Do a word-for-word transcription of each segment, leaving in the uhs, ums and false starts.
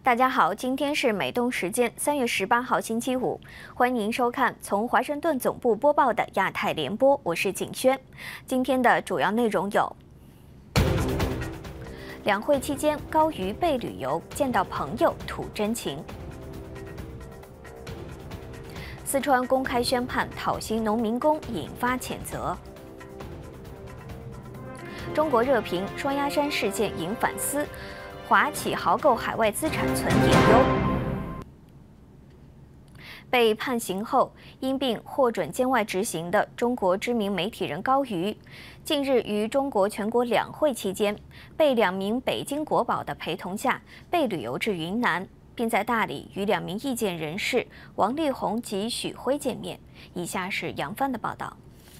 大家好，今天是美东时间三月十八号星期五，欢迎您收看从华盛顿总部播报的亚太联播，我是景轩。今天的主要内容有：两会期间高瑜被旅游，见到朋友吐真情；四川公开宣判讨薪农民工，引发谴责；中国热评双鸭山事件引反思。 华企豪购海外资产存隐忧。被判刑后因病获准监外执行的中国知名媒体人高瑜，近日于中国全国两会期间，被两名北京国宝的陪同下，被旅游至云南，并在大理与两名意见人士王力宏及许辉见面。以下是杨帆的报道。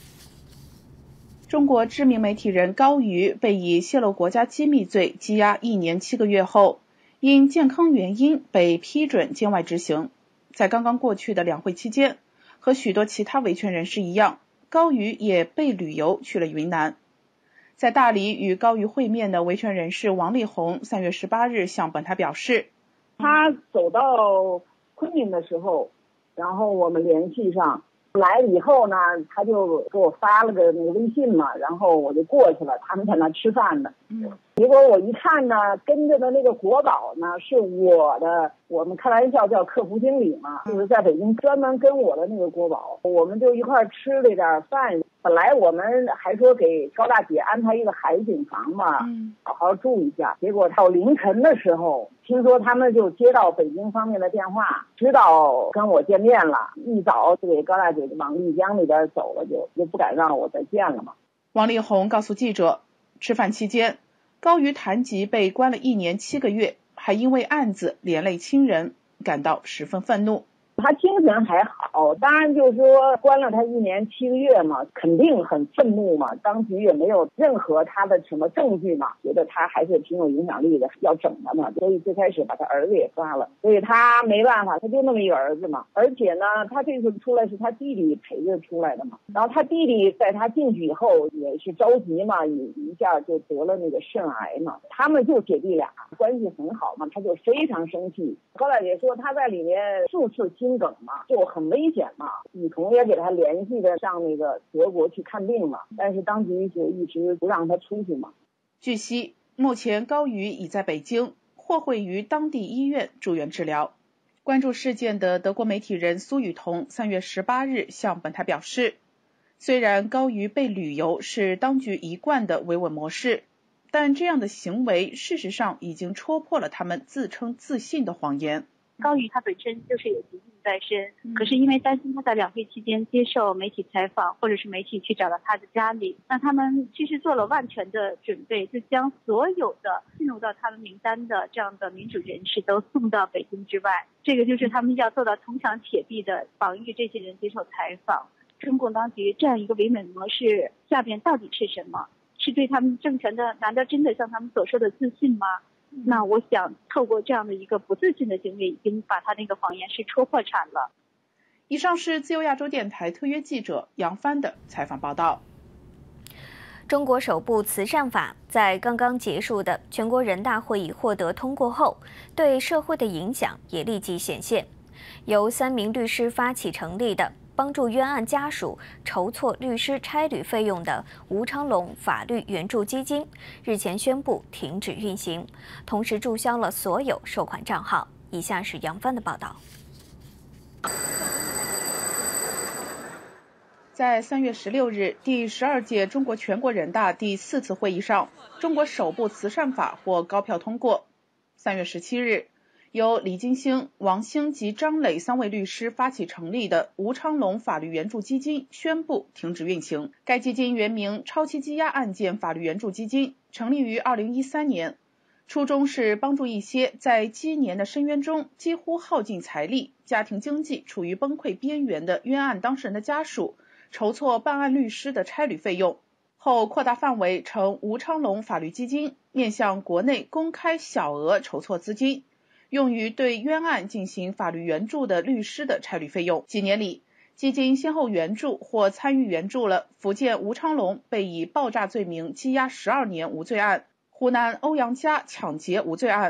中国知名媒体人高瑜被以泄露国家机密罪羁押一年七个月后，因健康原因被批准监外执行。在刚刚过去的两会期间，和许多其他维权人士一样，高瑜也被旅游去了云南。在大理与高瑜会面的维权人士王力宏三月十八日向本台表示， 他走到昆明的时候，然后我们联系上。 来了以后呢，他就给我发了个那个微信嘛，然后我就过去了，他们在那吃饭呢。嗯，结果我一看呢，跟着的那个国宝呢是我的，我们开玩笑叫客服经理嘛，就是在北京专门跟我的那个国宝，我们就一块吃了点饭。本来我们还说给高大姐安排一个海景房嘛，嗯，好好住一下。结果到凌晨的时候，听说他们就接到北京方面的电话，知道跟我见面了，一早就给高大姐往丽江那边走了，就就不敢让我再见了嘛。 王力宏告诉记者，吃饭期间，高瑜谈及被关了一年七个月，还因为案子连累亲人，感到十分愤怒。 他精神还好，当然就是说关了他一年七个月嘛，肯定很愤怒嘛。当局也没有任何他的什么证据嘛，觉得他还是挺有影响力的，要整他嘛。所以最开始把他儿子也抓了，所以他没办法，他就那么一个儿子嘛。而且呢，他这次出来是他弟弟陪着出来的嘛。然后他弟弟在他进去以后也是着急嘛，一一下就得了那个肾癌嘛。他们就姐弟俩关系很好嘛，他就非常生气。高大姐说他在里面数次亲。 心梗嘛，就很危险嘛。雨桐也给他联系的上那个德国去看病嘛，但是当局就一直不让他出去嘛。 据悉，目前高瑜已在北京或会于当地医院住院治疗。关注事件的德国媒体人苏雨桐三月十八日向本台表示，虽然高瑜被旅游是当局一贯的维稳模式，但这样的行为事实上已经戳破了他们自称自信的谎言。 高瑜他本身就是有疾病在身，嗯、可是因为担心他在两会期间接受媒体采访，或者是媒体去找到他的家里，那他们其实做了万全的准备，就将所有的进入到他们名单的这样的民主人士都送到北京之外。这个就是他们要做到铜墙铁壁的防御这些人接受采访。中共当局这样一个维稳模式下边到底是什么？是对他们政权的难道真的像他们所说的自信吗？ 那我想透过这样的一个不自信的行为，已经把他那个谎言是戳破产了。 以上是自由亚洲电台特约记者杨帆的采访报道。 中国首部慈善法在刚刚结束的全国人大会议获得通过后，对社会的影响也立即显现。由三名律师发起成立的， 帮助冤案家属筹措律师差旅费用的吴昌隆法律援助基金日前宣布停止运行，同时注销了所有收款账号。以下是杨帆的报道。 在三月十六日第十二届中国全国人大第四次会议上，中国首部慈善法获高票通过。三月十七日。 由李金星、王兴及张磊三位律师发起成立的吴昌隆法律援助基金宣布停止运行。该基金原名超期羁押案件法律援助基金，成立于二零一三年，初衷是帮助一些在积年的深渊中几乎耗尽财力、家庭经济处于崩溃边缘的冤案当事人的家属筹措办案律师的差旅费用。后扩大范围成吴昌隆法律基金，面向国内公开小额筹措资金。 用于对冤案进行法律援助的律师的差旅费用。几年里，基金先后援助或参与援助了福建吴昌隆被以爆炸罪名羁押十二年无罪案、湖南欧阳家抢劫无罪案、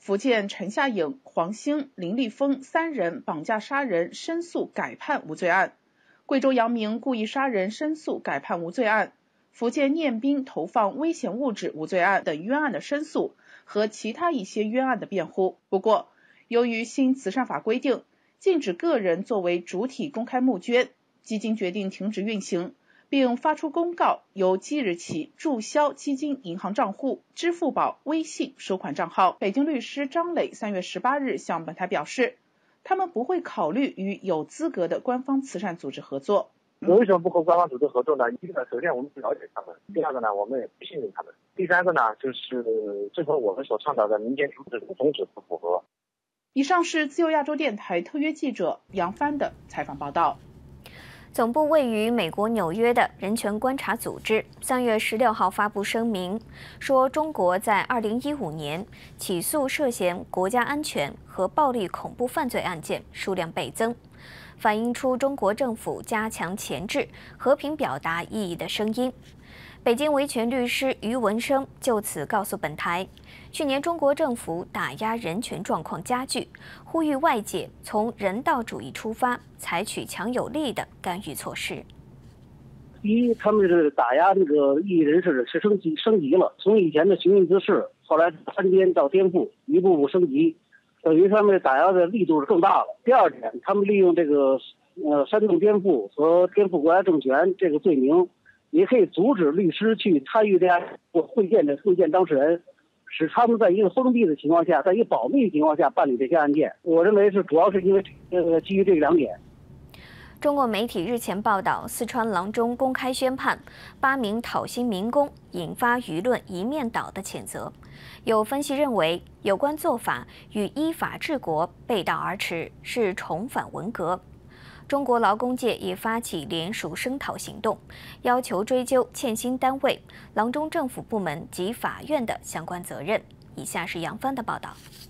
福建陈夏颖、黄兴、林立峰三人绑架杀人申诉改判无罪案，贵州阳明故意杀人申诉改判无罪案，福建念斌投放危险物质无罪案等冤案的申诉和其他一些冤案的辩护。不过，由于新慈善法规定禁止个人作为主体公开募捐，基金决定停止运行，并发出公告，由即日起注销基金银行账户、支付宝、微信收款账号。北京律师张磊三月十八日向本台表示，他们不会考虑与有资格的官方慈善组织合作。 我为什么不和官方组织合作呢？一个呢，首先我们不了解他们；第二个呢，我们也不信任他们；第三个呢，就是这和我们所倡导的民间组织的宗旨不符合。 以上是自由亚洲电台特约记者杨帆的采访报道。 总部位于美国纽约的人权观察组织三月十六号发布声明，说中国在二零一五年起诉涉嫌国家安全和暴力恐怖犯罪案件数量倍增，反映出中国政府加强钳制和平表达意义的声音。北京维权律师于文生就此告诉本台，去年中国政府打压人权状况加剧，呼吁外界从人道主义出发，采取强有力的干预措施。 第一，他们是打压这个异议人士是升级升级了，从以前的行运滋事，后来翻颠到颠覆，一步步升级，等于他们打压的力度是更大了。第二点，他们利用这个呃煽动颠覆和颠覆国家政权这个罪名，也可以阻止律师去参与这样会见的会见当事人，使他们在一个封闭的情况下，在一个保密的情况下办理这些案件。我认为是主要是因为呃基于这两点。 中国媒体日前报道，四川阆中公开宣判八名讨薪民工，引发舆论一面倒的谴责。有分析认为，有关做法与依法治国背道而驰，是重返文革。中国劳工界也发起联署声讨行动，要求追究欠薪单位、阆中政府部门及法院的相关责任。以下是杨帆的报道。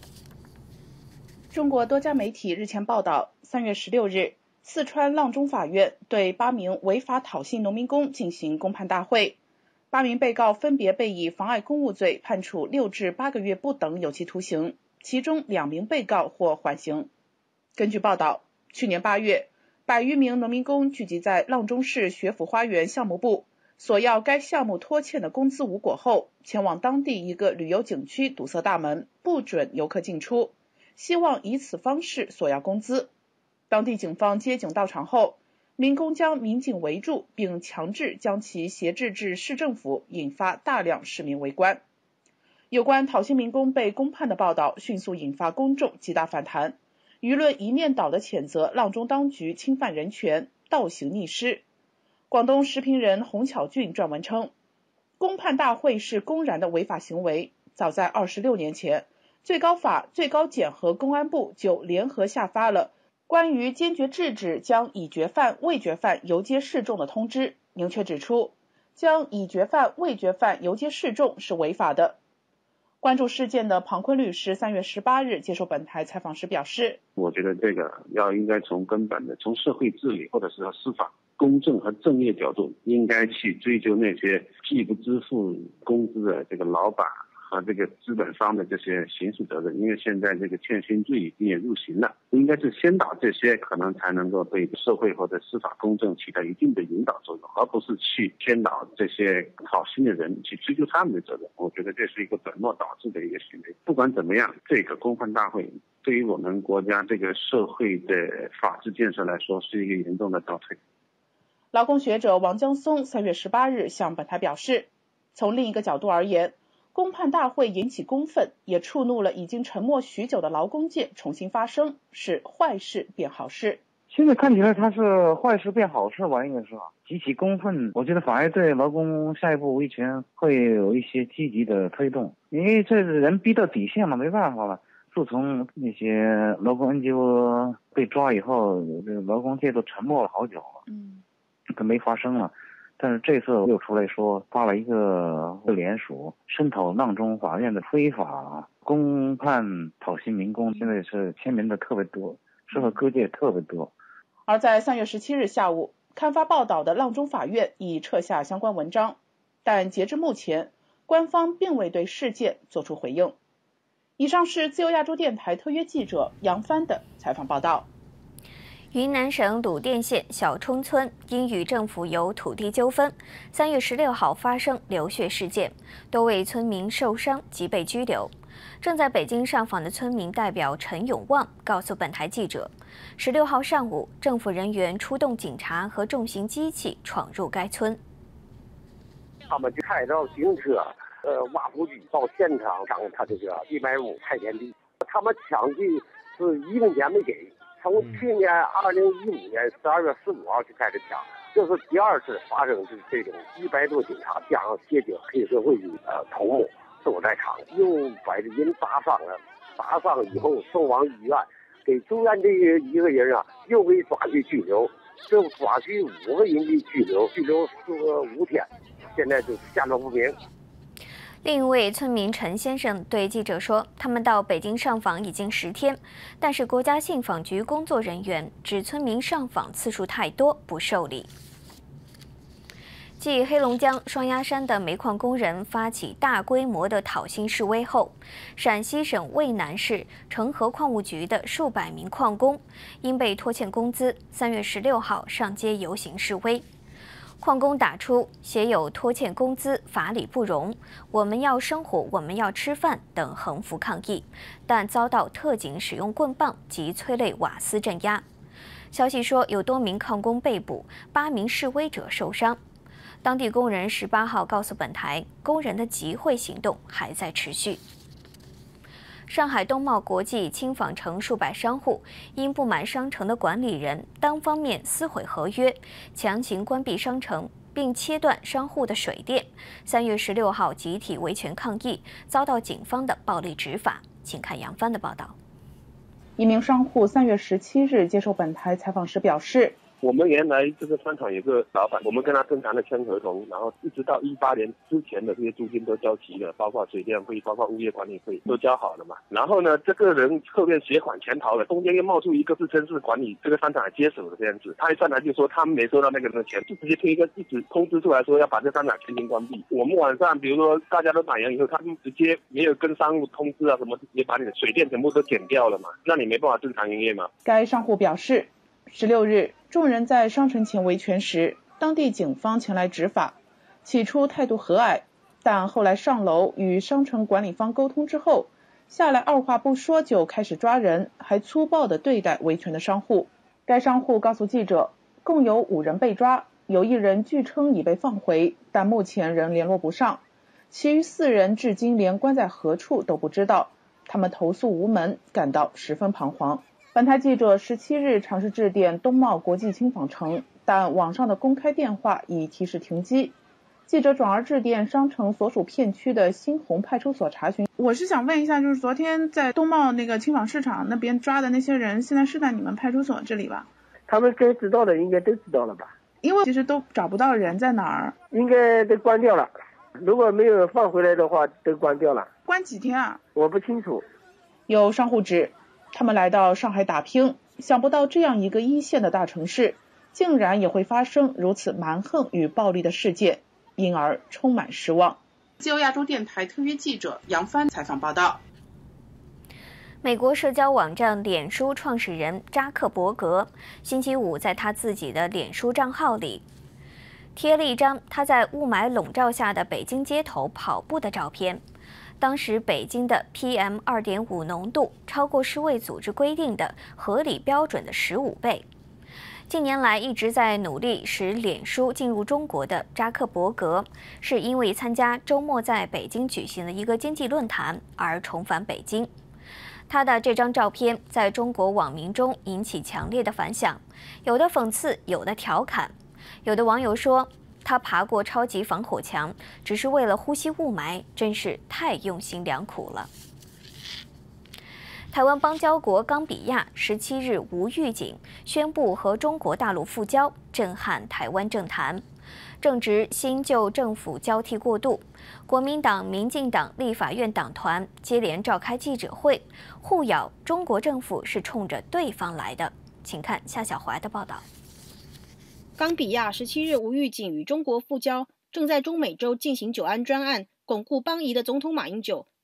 中国多家媒体日前报道，三月十六日，四川阆中法院对八名违法讨薪农民工进行公判大会，八名被告分别被以妨碍公务罪判处六至八个月不等有期徒刑，其中两名被告获缓刑。根据报道，去年八月，百余名农民工聚集在阆中市学府花园项目部，索要该项目拖欠的工资无果后，前往当地一个旅游景区堵塞大门，不准游客进出，希望以此方式索要工资。当地警方接警到场后，民工将民警围住，并强制将其挟制至市政府，引发大量市民围观。有关讨薪民工被公判的报道迅速引发公众极大反弹，舆论一面倒的谴责阆中当局侵犯人权、倒行逆施。广东时评人洪巧俊撰文称，公判大会是公然的违法行为。早在二十六年前，最高法、最高检和公安部就联合下发了关于坚决制止将已决犯、未决犯游街示众的通知，明确指出，将已决犯、未决犯游街示众是违法的。关注事件的庞坤律师三月十八日接受本台采访时表示， 我觉得这个要应该从根本的，从社会治理或者是司法公正和正义角度，应该去追究那些既不支付工资的这个老板和这个资本方的这些刑事责任，因为现在这个欠薪罪已经也入刑了，应该是先导这些，可能才能够对社会或者司法公正起到一定的引导作用，而不是去先导这些讨薪的人去追究他们的责任。我觉得这是一个本末倒置的一个行为。不管怎么样，这个公判大会对于我们国家这个社会的法治建设来说是一个严重的倒退。 劳工学者王江松三月十八日向本台表示，从另一个角度而言，公判大会引起公愤，也触怒了已经沉默许久的劳工界重新发声，是坏事变好事。 现在看起来它是坏事变好事吧，应该是激起公愤，我觉得反而对劳工下一步维权会有一些积极的推动，因为这人逼到底线了，没办法了。自从那些劳工 N G O 被抓以后，这个劳工界都沉默了好久了，嗯，都没发声了。但是这次又出来说发了一个联署，声讨阆中法院的非法公判讨薪民工，现在是签名的特别多，社会各界特别多。 而在三月十七日下午，刊发报道的阆中法院已撤下相关文章，但截至目前，官方并未对事件作出回应。 以上是自由亚洲电台特约记者杨帆的采访报道。 云南省鲁甸县小冲村因与政府有土地纠纷，三月十六号发生流血事件，多位村民受伤及被拘留。正在北京上访的村民代表陈永旺告诉本台记者，十六号上午，政府人员出动警察和重型机器闯入该村。 他们就开着警车，呃，挖土机到现场抢他这个一百亩菜田地，他们抢的是一分钱没给。从去年二零一五年十二月十五号就开始抢，这是第二次发生的这种一百多警察加上协警黑社会的呃头目都在场，又把这人打伤了，打伤以后送往医院，给住院这一个人啊又被抓去拘留，这抓去五个人的拘留，拘留四个五天，现在就下落不明。 另一位村民陈先生对记者说，他们到北京上访已经十天，但是国家信访局工作人员指村民上访次数太多，不受理。继黑龙江双鸭山的煤矿工人发起大规模的讨薪示威后，陕西省渭南市成河矿务局的数百名矿工因被拖欠工资，三月十六号上街游行示威。矿工打出写有拖欠工资、法理不容、我们要生活、我们要吃饭等横幅抗议，但遭到特警使用棍棒及催泪瓦斯镇压。消息说有多名矿工被捕，八名示威者受伤。当地工人十八号告诉本台，工人的集会行动还在持续。上海东茂国际轻纺城数百商户因不满商城的管理人单方面撕毁合约，强行关闭商城，并切断商户的水电。三月十六号集体维权抗议，遭到警方的暴力执法。请看杨帆的报道。 一名商户三月十七日接受本台采访时表示， 我们原来这个商场有个老板，我们跟他正常的签合同，然后一直到一八年之前的这些租金都交齐了，包括水电费、包括物业管理费都交好了嘛。然后呢，这个人后面携款潜逃了，中间又冒出一个自称是管理这个商场的接手的这样子，他一上来就说他们没收到那个人的钱，就直接推一个一纸通知出来说要把这商场全行关闭。我们晚上比如说大家都打烊以后，他们直接没有跟商户通知啊什么，直接把你的水电全部都剪掉了嘛，那你没办法正常营业嘛。 该商户表示，十六日，众人在商城前维权时，当地警方前来执法，起初态度和蔼，但后来上楼与商城管理方沟通之后，下来二话不说就开始抓人，还粗暴地对待维权的商户。该商户告诉记者，共有五人被抓，有一人据称已被放回，但目前仍联络不上，其余四人至今连关在何处都不知道，他们投诉无门，感到十分彷徨。本台记者十七日尝试致电东茂国际轻纺城，但网上的公开电话已提示停机。记者转而致电商城所属片区的新鸿派出所查询。我是想问一下，就是昨天在东茂那个轻纺市场那边抓的那些人，现在是在你们派出所这里吧？ 他们该知道的应该都知道了吧？ 因为其实都找不到人在哪儿， 应该都关掉了。如果没有放回来的话，都关掉了。 关几天啊？ 我不清楚。 有商户指，他们来到上海打拼，想不到这样一个一线的大城市，竟然也会发生如此蛮横与暴力的事件，因而充满失望。自由亚洲电台特约记者杨帆采访报道。 美国社交网站脸书创始人扎克伯格星期五在他自己的脸书账号里贴了一张他在雾霾笼罩下的北京街头跑步的照片。当时北京的 P M 二点五 浓度超过世卫组织规定的合理标准的十五倍。近年来一直在努力使脸书进入中国的扎克伯格，是因为参加周末在北京举行的一个经济论坛而重返北京。他的这张照片在中国网民中引起强烈的反响，有的讽刺，有的调侃。有的网友说，他爬过超级防火墙，只是为了呼吸雾霾，真是太用心良苦了。台湾邦交国冈比亚十七日无预警宣布和中国大陆复交，震撼台湾政坛。正值新旧政府交替过渡，国民党、民进党立法院党团接连召开记者会，互咬中国政府是冲着对方来的。请看夏小华的报道。 冈比亚十七日无预警与中国复交，正在中美洲进行九安专案，巩固邦谊的总统马英九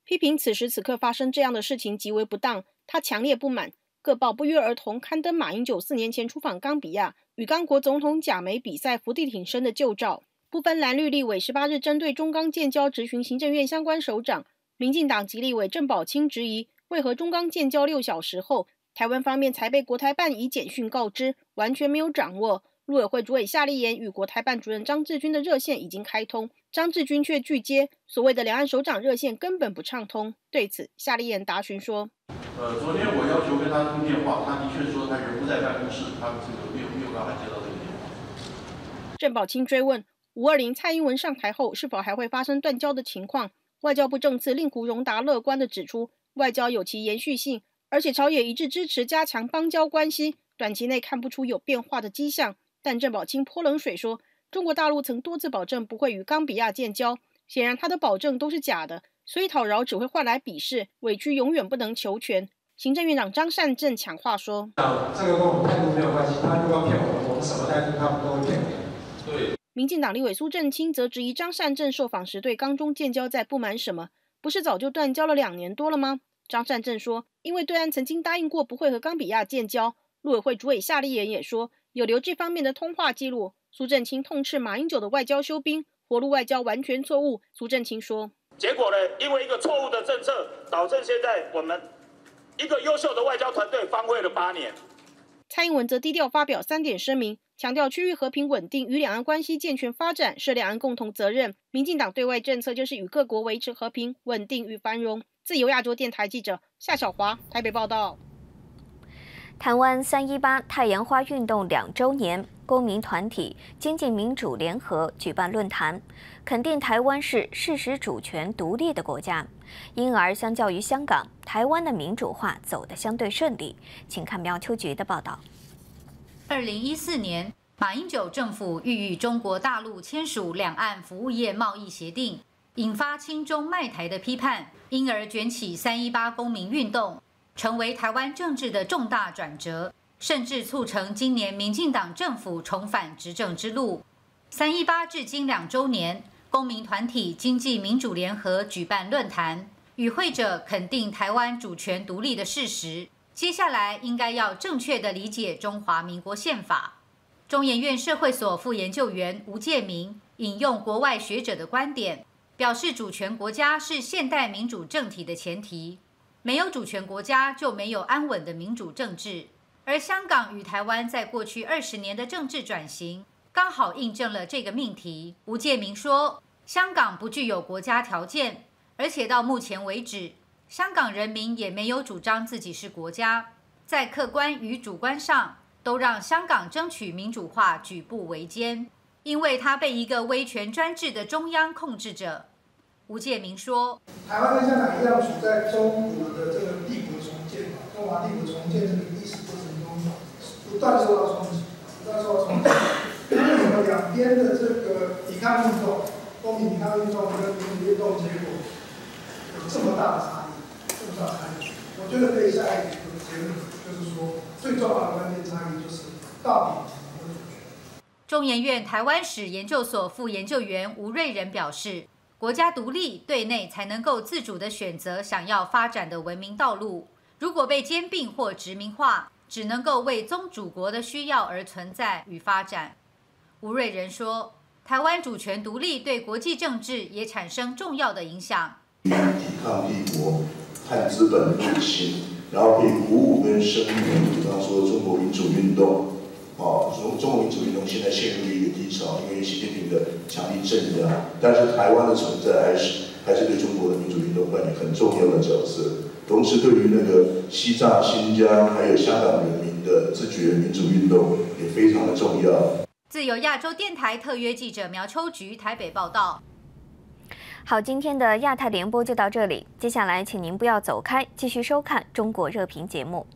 批评此时此刻发生这样的事情极为不当，他强烈不满。各报不约而同刊登马英九四年前出访冈比亚与刚果总统贾梅比赛伏地挺身的旧照。不分蓝绿立委十八日针对中钢建交质询行政院相关首长，民进党籍立委郑宝清质疑，为何中钢建交六小时后，台湾方面才被国台办以简讯告知，完全没有掌握。陆委会主委夏立言与国台办主任张志军的热线已经开通，张志军却拒接，所谓的两岸首长热线根本不畅通。对此，夏立言答询说： 呃，昨天我要求跟他通电话，他的确说他人不在办公室，他这个没有没有办法接到这个电话。 郑宝清追问五二零蔡英文上台后是否还会发生断交的情况，外交部政次令狐荣达乐观地指出，外交有其延续性，而且朝野一致支持加强邦交关系，短期内看不出有变化的迹象。但郑宝清泼冷水说，中国大陆曾多次保证不会与冈比亚建交，显然他的保证都是假的，所以讨饶只会换来鄙视，委屈永远不能求全。行政院长张善政抢话说： 这个跟我们态度没有关系，他如果骗我们，我们什么态度他们都会骗我们。对。 民进党立委苏震清则质疑张善政受访时对冈中建交在不满什么，不是早就断交了两年多了吗？张善政说，因为对岸曾经答应过不会和冈比亚建交，陆委会主委夏立言也说有留这方面的通话记录。苏震清痛斥马英九的外交休兵，活路外交完全错误。苏震清说， 结果呢，因为一个错误的政策，导致现在我们一个优秀的外交团队荒废了八年。 蔡英文则低调发表三点声明，强调区域和平稳定与两岸关系健全发展是两岸共同责任。民进党对外政策就是与各国维持和平、稳定与繁荣。自由亚洲电台记者夏小华台北报道。 台湾三一八太阳花运动两周年，公民团体经济民主联合举办论坛，肯定台湾是事实主权独立的国家，因而相较于香港，台湾的民主化走得相对顺利。请看苗秋菊的报道。 二零一四年，马英九政府欲与中国大陆签署两岸服务业贸易协定，引发亲中卖台的批判，因而卷起三一八公民运动，成为台湾政治的重大转折，甚至促成今年民进党政府重返执政之路。三一八至今两周年，公民团体经济民主联合举办论坛，与会者肯定台湾主权独立的事实。接下来应该要正确地理解中华民国宪法。中研院社会所副研究员吴介明引用国外学者的观点，表示主权国家是现代民主政体的前提，没有主权国家就没有安稳的民主政治。而香港与台湾在过去二十年的政治转型，刚好印证了这个命题。吴介明说，香港不具有国家条件，而且到目前为止，香港人民也没有主张自己是国家，在客观与主观上都让香港争取民主化举步维艰，因为它被一个威权专制的中央控制着。吴介明说， 台湾跟香港一样处在中国的这个帝国重建、中华帝国重建这个历史过程中，不断受到冲击，不断受到冲击。为什么两边的这个抵抗运动、公民抵抗运动跟民主运动结果有这么大的差异？这么大的差异，我觉得可以下一个结论，就是说最重要的关键差异就是到底什么主权。 中研院台湾史研究所副研究员吴瑞仁表示，国家独立对内才能够自主地选择想要发展的文明道路，如果被兼并或殖民化，只能够为宗主国的需要而存在与发展。吴瑞仁说，台湾主权独立对国际政治也产生重要的影响。 抵抗帝国和资本的入侵，然后可以鼓舞跟声援，比方说中国民主运动。哦，中中国民主运动现在陷入了一个低潮，因为习近平的强力镇压。但是台湾的存在还是还是对中国的民主运动扮演很重要的角色。同时，对于那个西藏、新疆还有香港人民的自觉民主运动也非常的重要。 自由亚洲电台特约记者苗秋菊台北报道。 好，今天的亚太联播就到这里，接下来请您不要走开，继续收看中国热评节目。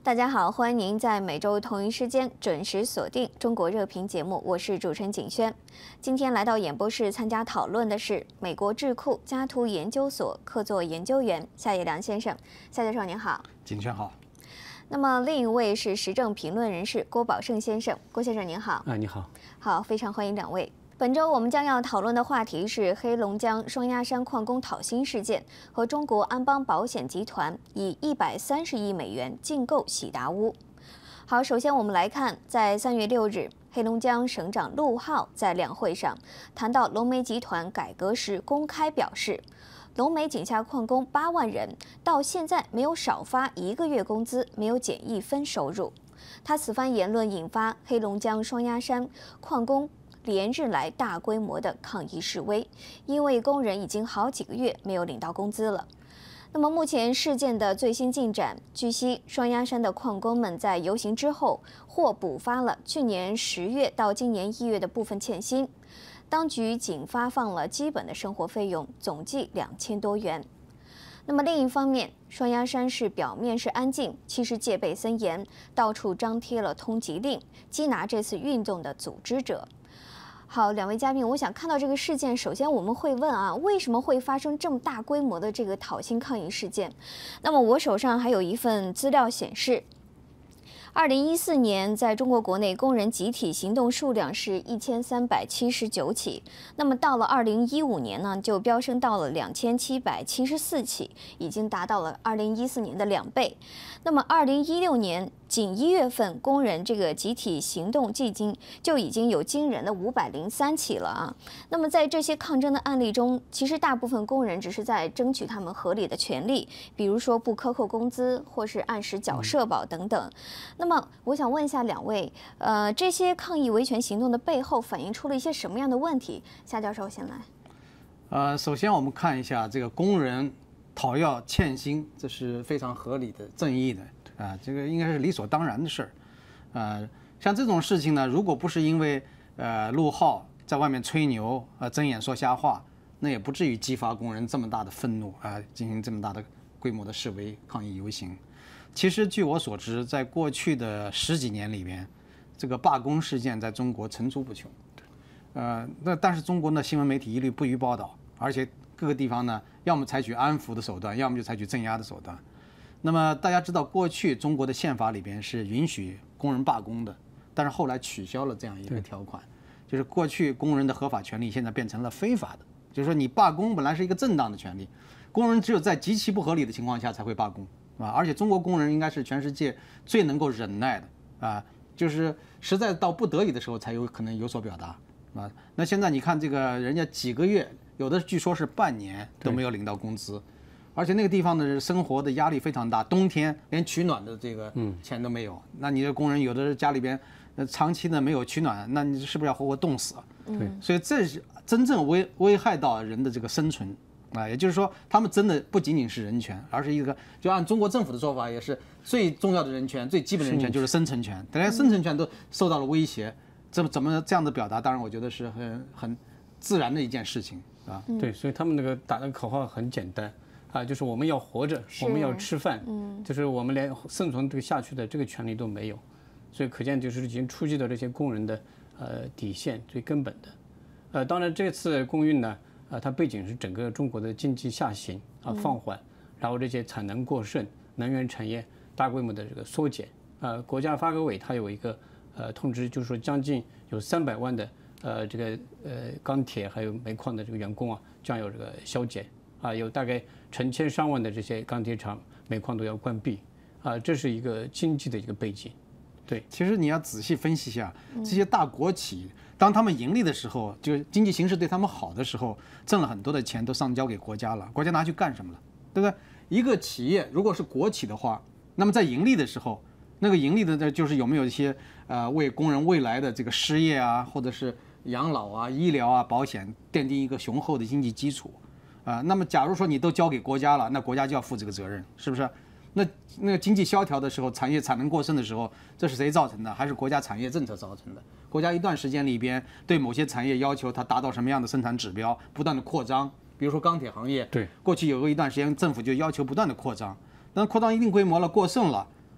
大家好，欢迎您在每周同一时间准时锁定中国热评节目，我是主持人景轩。今天来到演播室参加讨论的是美国智库加图研究所客座研究员夏业良先生。夏教授您好。 景轩好。 那么另一位是时政评论人士郭宝胜先生，郭先生您好。 啊，你好。 好，非常欢迎两位。本周我们将要讨论的话题是黑龙江双鸭山矿工讨薪事件和中国安邦保险集团以一百三十亿美元竞购喜达屋。好，首先我们来看，在三月六日，黑龙江省长陆浩在两会上谈到龙煤集团改革时，公开表示，龙煤井下矿工八万人到现在没有少发一个月工资，没有减一分收入。他此番言论引发黑龙江双鸭山矿工连日来大规模的抗议示威，因为工人已经好几个月没有领到工资了。那么目前事件的最新进展，据悉双鸭山的矿工们在游行之后获补发了去年十月到今年一月的部分欠薪，当局仅发放了基本的生活费用，总计两千多元。那么另一方面，双鸭山市表面是安静，其实戒备森严，到处张贴了通缉令，缉拿这次运动的组织者。好，两位嘉宾，我想看到这个事件，首先我们会问啊，为什么会发生这么大规模的这个讨薪抗议事件？那么我手上还有一份资料显示，二零一四年在中国国内工人集体行动数量是一千三百七十九起，那么到了二零一五年呢，就飙升到了两千七百七十四起，已经达到了二零一四年的两倍。那么二零一六年仅一月份，工人这个集体行动迄今就已经有惊人的五百零三起了啊。那么在这些抗争的案例中，其实大部分工人只是在争取他们合理的权利，比如说不克扣工资，或是按时缴社保等等。那么我想问一下两位，呃，这些抗议维权行动的背后反映出了一些什么样的问题？夏教授先来。 呃，首先我们看一下这个工人讨要欠薪，这是非常合理的、正义的啊，这个应该是理所当然的事儿。呃，像这种事情呢，如果不是因为呃陆浩在外面吹牛啊、睁眼说瞎话，那也不至于激发工人这么大的愤怒啊，进行这么大的规模的示威、抗议、游行。其实据我所知，在过去的十几年里边，这个罢工事件在中国层出不穷。呃，那但是中国的新闻媒体一律不予报道，而且各个地方呢，要么采取安抚的手段，要么就采取镇压的手段。那么大家知道，过去中国的宪法里边是允许工人罢工的，但是后来取消了这样一个条款，就是过去工人的合法权利现在变成了非法的，就是说你罢工本来是一个正当的权利，工人只有在极其不合理的情况下才会罢工。啊，而且中国工人应该是全世界最能够忍耐的啊，就是实在到不得已的时候才有可能有所表达啊。那现在你看这个人家几个月，有的据说是半年都没有领到工资，而且那个地方的生活的压力非常大，冬天连取暖的这个钱都没有。嗯、那你的工人有的家里边长期的没有取暖，那你是不是要活活冻死？对，所以这是真正危危害到人的这个生存。啊，也就是说，他们真的不仅仅是人权，而是一个，就按中国政府的说法，也是最重要的人权、最基本的人权就是生存权。大家生存权都受到了威胁，这么怎么这样的表达？当然，我觉得是很很自然的一件事情啊。 对，所以他们那个打的口号很简单啊，就是我们要活着，我们要吃饭，嗯，就是我们连生存这个下去的这个权利都没有，所以可见就是已经触及到这些工人的呃底线最根本的。呃，当然这次工运呢。啊，它背景是整个中国的经济下行啊放缓，然后这些产能过剩、能源产业大规模的这个缩减。呃，国家发改委它有一个呃通知，就是说将近有三百万的呃这个呃钢铁还有煤矿的这个员工啊将有这个削减啊，有大概成千上万的这些钢铁厂、煤矿都要关闭啊，这是一个经济的一个背景。对， 其实你要仔细分析一下这些大国企。当他们盈利的时候，就经济形势对他们好的时候，挣了很多的钱都上交给国家了，国家拿去干什么了，对不对？一个企业如果是国企的话，那么在盈利的时候，那个盈利的就是有没有一些呃为工人未来的这个失业啊，或者是养老啊、医疗啊、保险奠定一个雄厚的经济基础啊、呃。那么假如说你都交给国家了，那国家就要负这个责任，是不是？那那个经济萧条的时候，产业产能过剩的时候，这是谁造成的？还是国家产业政策造成的？国家一段时间里边对某些产业要求它达到什么样的生产指标，不断的扩张。比如说钢铁行业， 对， 过去有过一段时间政府就要求不断的扩张，但扩张一定规模了，过剩了，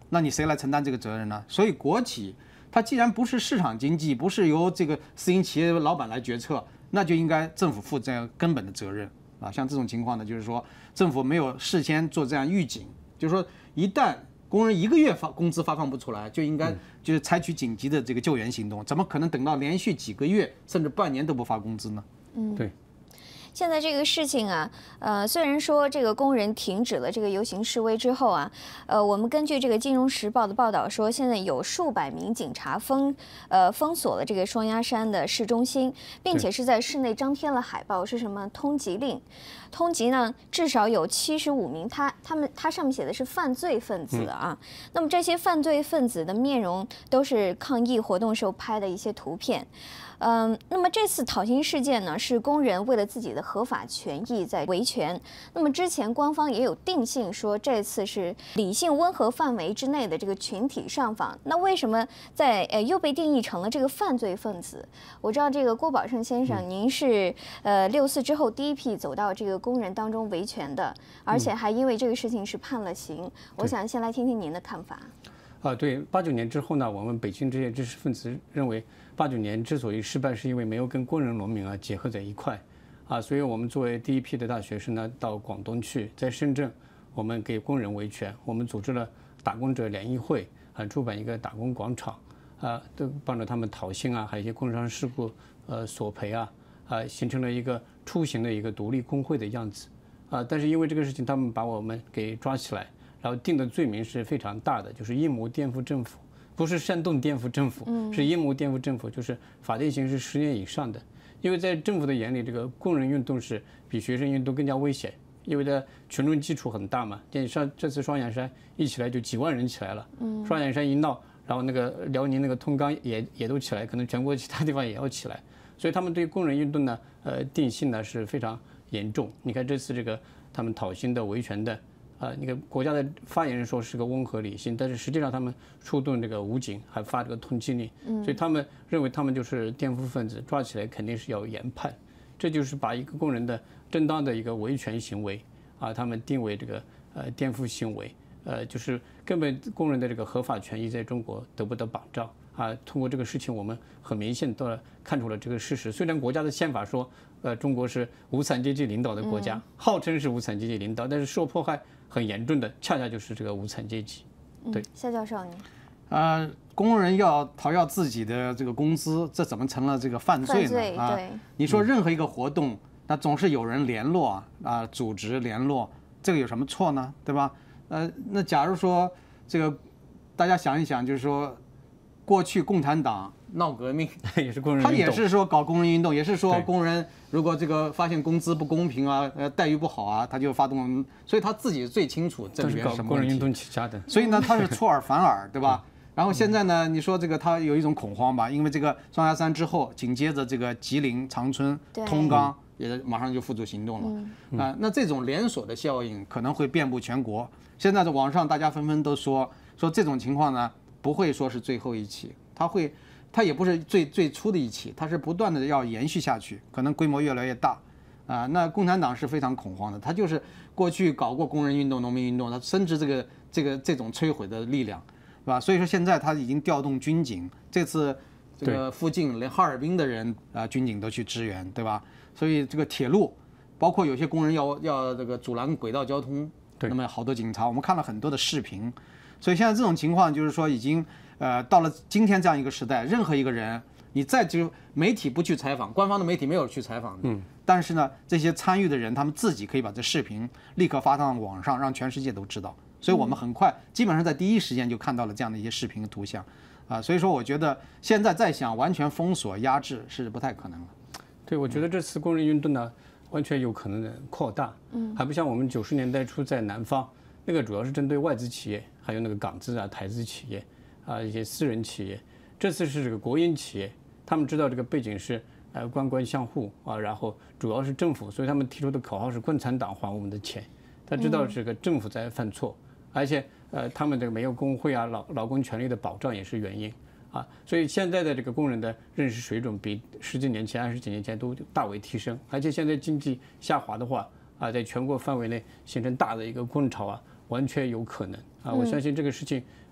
那你谁来承担这个责任呢？所以国企它既然不是市场经济，不是由这个私营企业老板来决策，那就应该政府负这样根本的责任啊。像这种情况呢，就是说政府没有事先做这样预警，就是说一旦工人一个月发工资发放不出来，就应该就是采取紧急的这个救援行动，怎么可能等到连续几个月甚至半年都不发工资呢？ 嗯， 对。 现在这个事情啊，呃，虽然说这个工人停止了这个游行示威之后啊，呃，我们根据这个《金融时报》的报道说，现在有数百名警察封呃封锁了这个双鸭山的市中心，并且是在市内张贴了海报，是什么通缉令？通缉呢，至少有七十五名，他他们他上面写的是犯罪分子啊。嗯、那么这些犯罪分子的面容都是抗议活动时候拍的一些图片。嗯，那么这次讨薪事件呢，是工人为了自己的合法权益在维权。那么之前官方也有定性说，这次是理性温和范围之内的这个群体上访。那为什么在呃又被定义成了这个犯罪分子？我知道这个郭宝胜先生，您是呃六四之后第一批走到这个工人当中维权的，而且还因为这个事情是判了刑。我想先来听听您的看法。 啊，对，八九年之后呢，我们北京这些知识分子认为，八九年之所以失败，是因为没有跟工人农民啊结合在一块，啊，所以我们作为第一批的大学生呢，到广东去，在深圳，我们给工人维权，我们组织了打工者联谊会，啊，出版一个打工广场，啊，都帮着他们讨薪啊，还有一些工伤事故呃索赔啊，啊，形成了一个雏形的一个独立工会的样子，啊，但是因为这个事情，他们把我们给抓起来。然后定的罪名是非常大的，就是阴谋颠覆政府，不是煽动颠覆政府，是阴谋颠覆政府，就是法定刑是十年以上的。因为在政府的眼里，这个工人运动是比学生运动更加危险，因为它群众基础很大嘛。像上这次双眼山一起来就几万人起来了，双眼山一闹，然后那个辽宁那个通钢也也都起来，可能全国其他地方也要起来，所以他们对工人运动呢，呃，定性呢是非常严重。你看这次这个他们讨薪的、维权的。啊，那个国家的发言人说是个温和理性，但是实际上他们出动这个武警，还发这个通缉令，所以他们认为他们就是颠覆分子，抓起来肯定是要严判。这就是把一个工人的正当的一个维权行为啊，他们定为这个呃颠覆行为，呃，就是根本工人的这个合法权益在中国得不到保障啊。通过这个事情，我们很明显的看出了这个事实。虽然国家的宪法说，呃，中国是无产阶级领导的国家，号称是无产阶级领导，但是受迫害很严重的，恰恰就是这个无产阶级。对， 夏教授，你呃，工人要讨要自己的这个工资，这怎么成了这个犯罪呢？啊，你说任何一个活动，那总是有人联络啊，啊，组织联络，这个有什么错呢？对吧？呃，那假如说这个，大家想一想，就是说，过去共产党闹革命也是工人运动， 他也是说搞工人运动，也是说工人如果这个发现工资不公平啊，呃待遇不好啊，他就发动，所以他自己最清楚这里面是什么问题。 工人运动起家的， 所以呢，他是出尔反尔，对吧？然后现在呢，你说这个他有一种恐慌吧，因为这个双鸭山之后，紧接着这个吉林、长春、通钢也马上就付诸行动了啊、嗯呃。那这种连锁的效应可能会遍布全国。现在的网上大家纷纷都说说这种情况呢，不会说是最后一起，它会。它也不是最最初的一起，它是不断的要延续下去，可能规模越来越大，啊、呃，那共产党是非常恐慌的，他就是过去搞过工人运动、农民运动，他深知这个这个这种摧毁的力量，是吧？所以说现在他已经调动军警，这次这个附近连哈尔滨的人啊、呃，军警都去支援，对吧？所以这个铁路，包括有些工人要要这个阻拦轨道交通，那么好多警察，我们看了很多的视频，所以现在这种情况就是说已经。呃，到了今天这样一个时代，任何一个人，你再就媒体不去采访，官方的媒体没有去采访的，嗯，但是呢，这些参与的人，他们自己可以把这视频立刻发到网上，让全世界都知道。所以我们很快，基本上在第一时间就看到了这样的一些视频和图像，啊，所以说我觉得现在再想完全封锁压制是不太可能了。 对，我觉得这次工人运动呢，完全有可能的扩大，嗯，还不像我们九十年代初在南方，那个主要是针对外资企业，还有那个港资啊、台资企业。啊，一些私人企业，这次是这个国营企业，他们知道这个背景是呃官官相护啊，然后主要是政府，所以他们提出的口号是共产党还我们的钱。他知道这个政府在犯错，而且呃他们这个没有工会啊、劳劳工权利的保障也是原因啊，所以现在的这个工人的认识水准比十几年前、二十几年前都大为提升，而且现在经济下滑的话啊，在全国范围内形成大的一个工潮啊，完全有可能啊，我相信这个事情。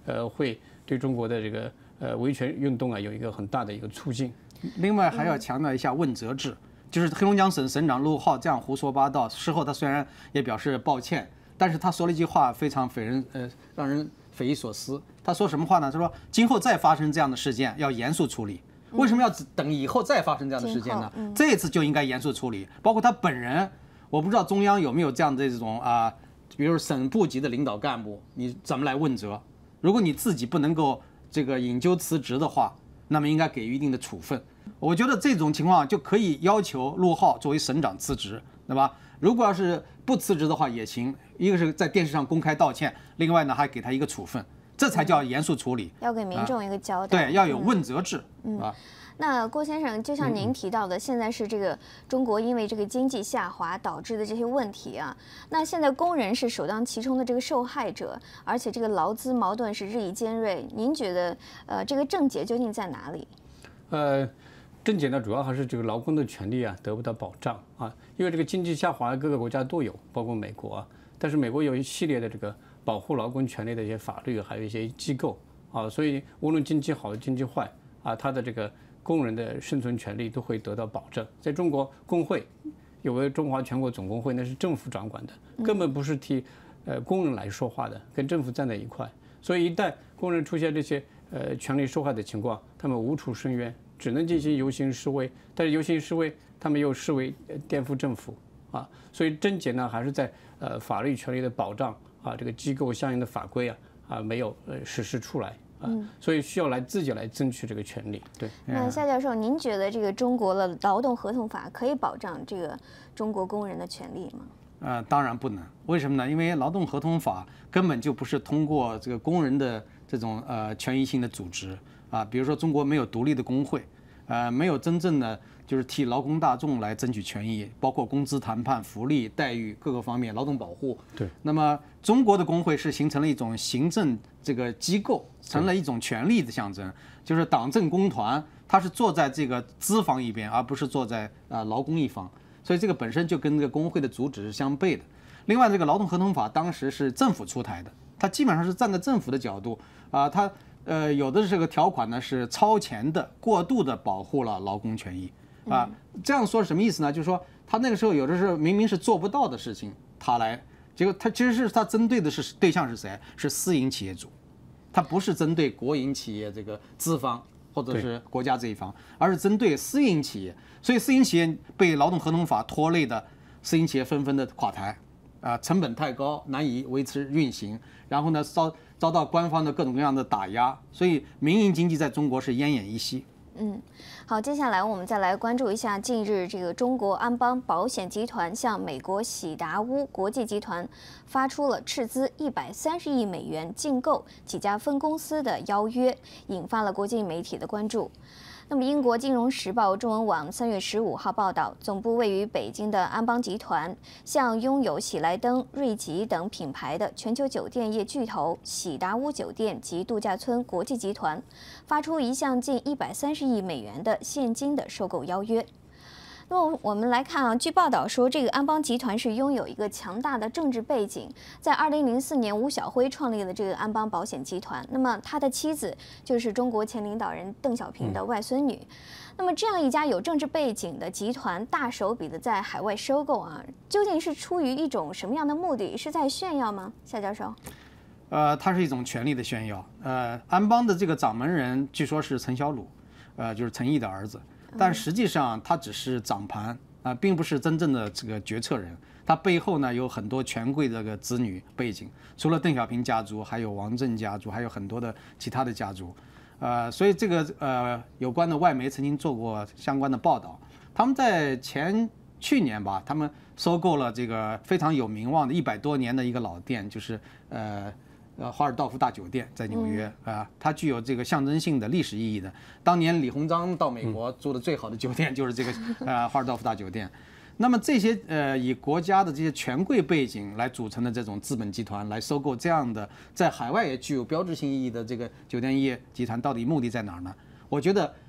呃，会对中国的这个呃维权运动啊有一个很大的一个促进。 另外还要强调一下问责制，就是黑龙江省省长陆浩这样胡说八道，事后他虽然也表示抱歉，但是他说了一句话非常匪人呃让人匪夷所思。他说什么话呢？他说今后再发生这样的事件要严肃处理。为什么要等以后再发生这样的事件呢？嗯、这一次就应该严肃处理，包括他本人。我不知道中央有没有这样的这种啊，比如省部级的领导干部，你怎么来问责？如果你自己不能够这个引咎辞职的话，那么应该给予一定的处分。我觉得这种情况就可以要求陆浩作为省长辞职，对吧？如果要是不辞职的话也行，一个是在电视上公开道歉，另外呢还给他一个处分，这才叫严肃处理， 要给民众一个交代。 对，要有问责制， 嗯、 啊。 那郭先生，就像您提到的，现在是这个中国因为这个经济下滑导致的这些问题啊，那现在工人是首当其冲的这个受害者，而且这个劳资矛盾是日益尖锐。您觉得，呃，这个症结究竟在哪里？ 呃，症结呢，主要还是这个劳工的权利啊得不到保障啊，因为这个经济下滑，各个国家都有，包括美国啊，但是美国有一系列的这个保护劳工权利的一些法律，还有一些机构啊，所以无论经济好经济坏啊，它的这个工人的生存权利都会得到保证。在中国，工会有个中华全国总工会，那是政府掌管的，根本不是替呃工人来说话的，跟政府站在一块。所以一旦工人出现这些呃权利受害的情况，他们无处申冤，只能进行游行示威。但是游行示威，他们又视为颠覆政府啊，所以症结呢还是在呃法律权利的保障啊，这个机构相应的法规啊啊没有呃实施出来。啊，所以需要来自己来争取这个权利。对， 那夏教授，您觉得这个中国的劳动合同法可以保障这个中国工人的权利吗？ 呃，当然不能。为什么呢？因为劳动合同法根本就不是通过这个工人的这种呃权益性的组织啊，比如说中国没有独立的工会，呃，没有真正的就是替劳工大众来争取权益，包括工资谈判、福利待遇各个方面、劳动保护。 对。 那么中国的工会是形成了一种行政这个机构，成了一种权力的象征，就是党政工团，它是坐在这个资方一边，而不是坐在啊劳工一方。所以这个本身就跟这个工会的主旨是相悖的。另外，这个劳动合同法当时是政府出台的，它基本上是站在政府的角度啊，它呃有的这个条款呢是超前的、过度的保护了劳工权益啊。这样说是什么意思呢？就是说他那个时候有的是明明是做不到的事情，他来，结果他其实是他针对的是对象是谁？是私营企业主，他不是针对国营企业这个资方或者是国家这一方，而是针对私营企业。所以私营企业被劳动合同法拖累的，私营企业纷纷的垮台，啊，成本太高，难以维持运行，然后呢遭遭到官方的各种各样的打压，所以民营经济在中国是奄奄一息。 嗯，好，接下来我们再来关注一下近日这个中国安邦保险集团向美国喜达屋国际集团发出了斥资一百三十亿美元竞购几家分公司的邀约，引发了国际媒体的关注。那么，英国《金融时报》中文网三月十五号报道，总部位于北京的安邦集团向拥有喜来登、瑞吉等品牌的全球酒店业巨头喜达屋酒店及度假村国际集团发出一项近一百三十亿美元的现金的收购邀约。那么我们来看啊，据报道说，这个安邦集团是拥有一个强大的政治背景。在二零零四年，吴晓辉创立了这个安邦保险集团。那么他的妻子就是中国前领导人邓小平的外孙女。嗯、那么这样一家有政治背景的集团，大手笔的在海外收购啊，究竟是出于一种什么样的目的？是在炫耀吗？夏教授？ 呃，它是一种权力的炫耀。呃，安邦的这个掌门人据说是陈小鲁，呃，就是陈毅的儿子。但实际上他只是掌盘啊、呃，并不是真正的这个决策人。他背后呢有很多权贵的这个子女背景，除了邓小平家族，还有王震家族，还有很多的其他的家族。呃，所以这个呃有关的外媒曾经做过相关的报道。他们在前去年吧，他们收购了这个非常有名望的一百多年的一个老店，就是呃。呃，华尔道夫大酒店在纽约啊、呃，它具有这个象征性的历史意义的。当年李鸿章到美国住的最好的酒店就是这个呃华尔道夫大酒店。那么这些呃以国家的这些权贵背景来组成的这种资本集团来收购这样的在海外也具有标志性意义的这个酒店业集团，到底目的在哪儿呢？我觉得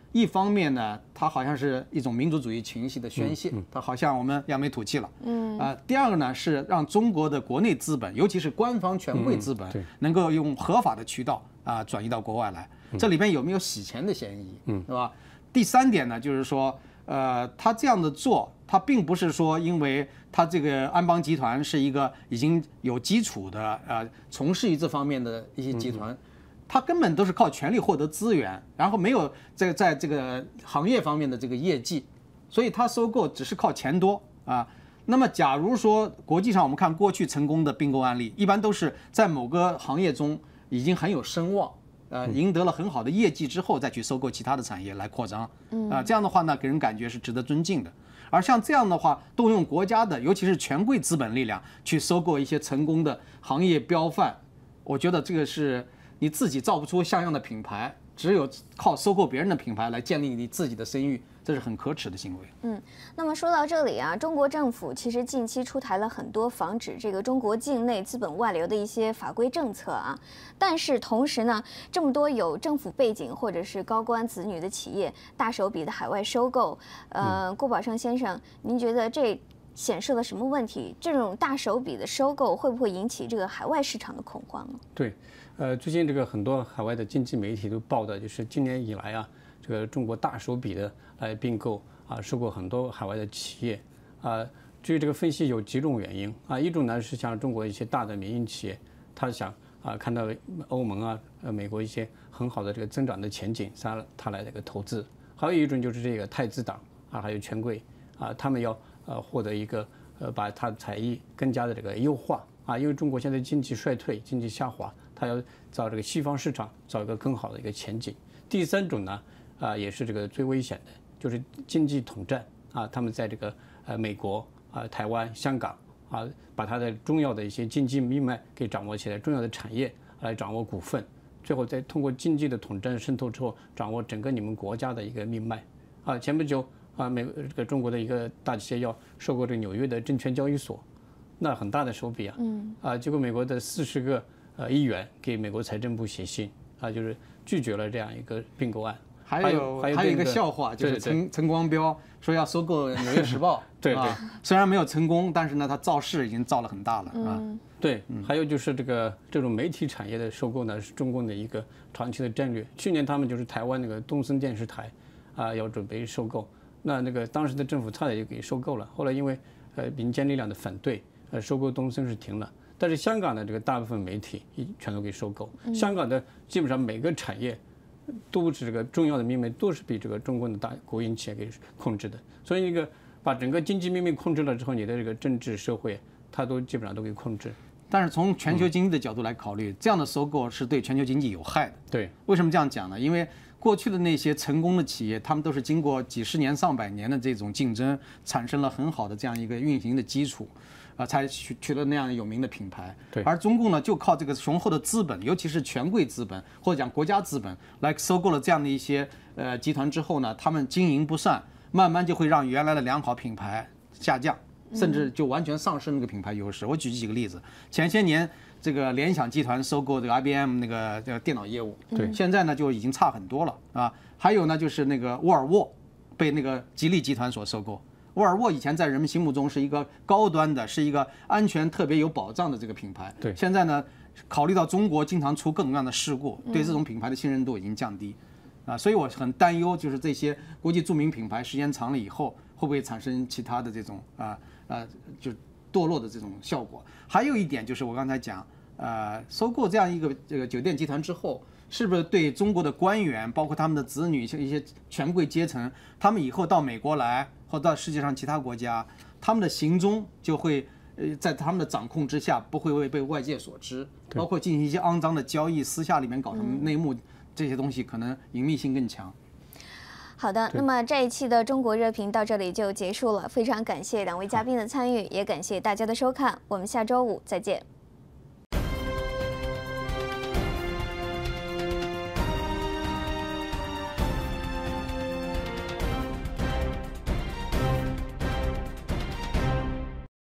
一方面呢，它好像是一种民族主义情绪的宣泄，它好像我们扬眉吐气了。嗯啊，第二个呢是让中国的国内资本，尤其是官方权贵资本，能够用合法的渠道啊转移到国外来。这里边有没有洗钱的嫌疑？嗯，是吧？第三点呢，就是说，呃，他这样的做，他并不是说因为他这个安邦集团是一个已经有基础的呃从事于这方面的一些集团。他根本都是靠权力获得资源，然后没有在在这个行业方面的这个业绩，所以他收购只是靠钱多啊。那么，假如说国际上我们看过去成功的并购案例，一般都是在某个行业中已经很有声望，呃，赢得了很好的业绩之后，再去收购其他的产业来扩张，啊，这样的话呢，给人感觉是值得尊敬的。而像这样的话，动用国家的，尤其是权贵资本力量去收购一些成功的行业标范，我觉得这个是。你自己造不出像样的品牌，只有靠收购别人的品牌来建立你自己的声誉，这是很可耻的行为。 嗯，那么说到这里啊，中国政府其实近期出台了很多防止这个中国境内资本外流的一些法规政策啊，但是同时呢，这么多有政府背景或者是高官子女的企业大手笔的海外收购，呃，郭宝胜先生，您觉得这显示了什么问题？这种大手笔的收购会不会引起这个海外市场的恐慌呢？ 对。呃，最近这个很多海外的经济媒体都报道，就是今年以来啊，这个中国大手笔的来并购啊，收购很多海外的企业啊。至于这个分析有几种原因啊，一种呢是像中国一些大的民营企业，他想啊看到欧盟啊、呃美国一些很好的这个增长的前景，他他来这个投资；还有一种就是这个太子党啊，还有权贵啊，他们要呃获得一个呃把他的产业更加的这个优化啊，因为中国现在经济衰退、经济下滑。他要找这个西方市场找一个更好的一个前景。第三种呢，啊，也是这个最危险的，就是经济统战啊，他们在这个呃美国啊、台湾、香港啊，把他的重要的一些经济命脉给掌握起来，重要的产业来掌握股份，最后再通过经济的统战渗透之后，掌握整个你们国家的一个命脉啊。前不久啊，美这个中国的一个大企业要收购这个纽约的证券交易所，那很大的手笔啊，嗯啊，结果美国的四十个。呃，议员给美国财政部写信啊，就是拒绝了这样一个并购案。 还有还有一个笑话，就是陈陈光标说要收购《纽约时报》， 对对， 虽然没有成功，但是呢，他造势已经造了很大了啊。 对，还有就是这个这种媒体产业的收购呢，是中共的一个长期的战略。去年他们就是台湾那个东森电视台啊，要准备收购，那那个当时的政府差点就给收购了，后来因为呃民间力量的反对，呃，收购东森是停了。但是香港的这个大部分媒体全都给收购，香港的基本上每个产业都是这个重要的命脉都是被这个中国的大国营企业给控制的，所以那个把整个经济命脉控制了之后，你的这个政治社会它都基本上都给控制。 但是从全球经济的角度来考虑，这样的收购是对全球经济有害的。 对， 为什么这样讲呢？因为过去的那些成功的企业，他们都是经过几十年、上百年的这种竞争，产生了很好的这样一个运行的基础。啊，才取取得那样有名的品牌。 对， 而中共呢，就靠这个雄厚的资本，尤其是权贵资本或者讲国家资本，来收购了这样的一些呃集团之后呢，他们经营不善，慢慢就会让原来的良好品牌下降，甚至就完全丧失那个品牌优势。我举几个例子，前些年这个联想集团收购这个 I B M 那个这个电脑业务， 对， 现在呢就已经差很多了啊。还有呢，就是那个沃尔沃被那个吉利集团所收购。沃尔沃以前在人们心目中是一个高端的，是一个安全特别有保障的这个品牌。 对， 现在呢，考虑到中国经常出各种各样的事故，对这种品牌的信任度已经降低，啊，所以我很担忧，就是这些国际著名品牌时间长了以后，会不会产生其他的这种啊啊就堕落的这种效果？还有一点就是我刚才讲，呃，收购这样一个这个酒店集团之后。是不是对中国的官员，包括他们的子女，一些权贵阶层，他们以后到美国来，或到世界上其他国家，他们的行踪就会呃在他们的掌控之下，不会被外界所知，包括进行一些肮脏的交易，私下里面搞什么内幕，这些东西可能隐秘性更强。 好的，那么这一期的中国热评到这里就结束了，非常感谢两位嘉宾的参与，也感谢大家的收看，我们下周五再见。